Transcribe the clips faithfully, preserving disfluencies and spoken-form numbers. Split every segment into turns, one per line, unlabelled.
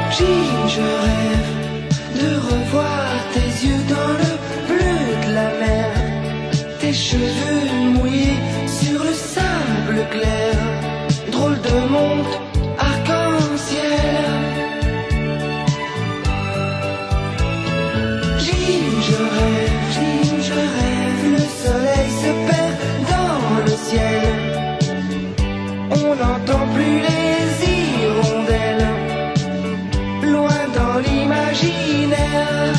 Jim, je rêve de revoir tes yeux dans le bleu de la mer, tes cheveux mouillés sur le sable clair, drôle de monde arc-en-ciel. Jim, je rêve, Jim, je rêve, le soleil se perd dans le ciel, on n'entend plus les hirondelles, loin dans l'imaginaire.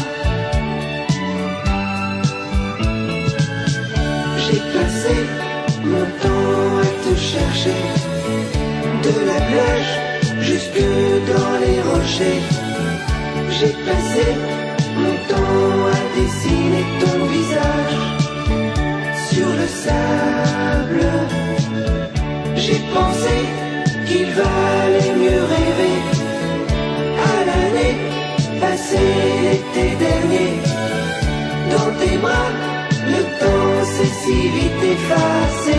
J'ai passé mon temps à te chercher, de la plage jusque dans les rochers. J'ai passé mon temps à dessiner ton visage sur le sable. J'ai pensé qu'il valait mieux rêver à l'année passée l'été dernier. Dans tes bras, le temps s'est si vite effacé.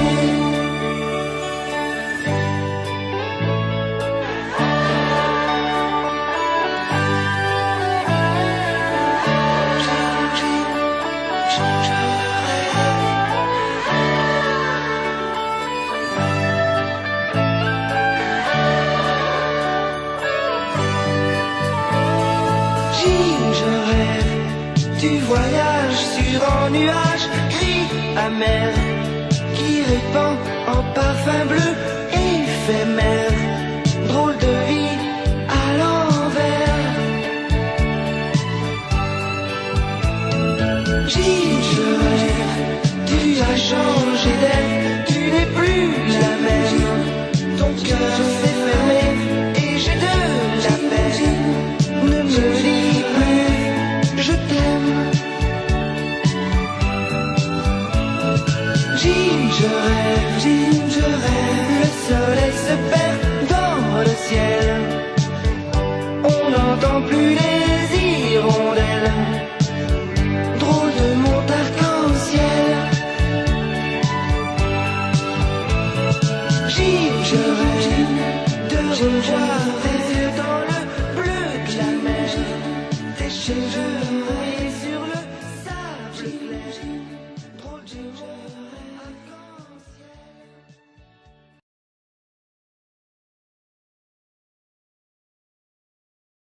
Je rêve du voyage sur un nuage gris amer qui répand en parfum bleu éphémère, drôle de vie à l'envers. Jim, je rêve, tu as changé d'air, tu n'es plus la même, ton cœur s'est fermé et j'ai de la peine. Ne me dis plus je t'aime. Jim, je rêve, Jim, je rêve, le soleil se perd dans le ciel, on n'entend plus les hirondelles, drôle de monde arc-en-ciel. Jim, je rêve de revoir tes yeux dans le bleu de la mer, tes cheveux